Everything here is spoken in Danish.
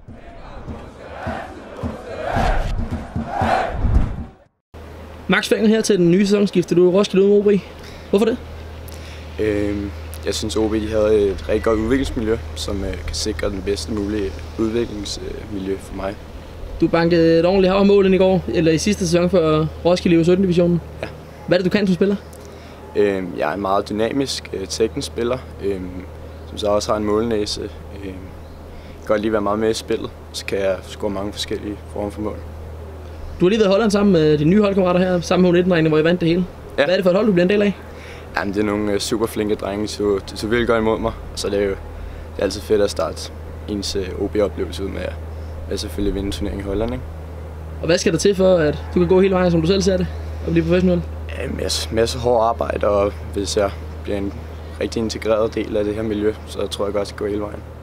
Max Fenger her til den nye sæsonskifte. Du er Roskilde uden OB. Hvorfor det? Jeg synes, OB havde et rigtig godt udviklingsmiljø, som kan sikre den bedste mulige udviklingsmiljø for mig. Du bankede et ordentligt hav mål ind i går, eller i sidste sæson for Roskilde i 17. divisionen. Ja. Hvad er det, du kan som spiller? Jeg er en meget dynamisk, teknisk spiller, som så også har en målnæse. Jeg kan godt lige være meget med i spillet, så kan jeg score mange forskellige former for mål. Du har lige været i Holland sammen med dine nye holdkammerater her, sammen med U19-drengene, hvor I vandt det hele. Ja. Hvad er det for et hold, du bliver en del af? Jamen, det er nogle super flinke drenge, de så virkelig godt imod mig. Og så er det jo altid fedt at starte ens OB-oplevelse ud med selvfølgelig vinde turneringen i Holland, ikke? Og hvad skal der til for, at du kan gå hele vejen, som du selv ser det, og blive professionel? Masse hårdt arbejde, og hvis jeg bliver en rigtig integreret del af det her miljø, så tror jeg godt, at jeg skal gå hele vejen.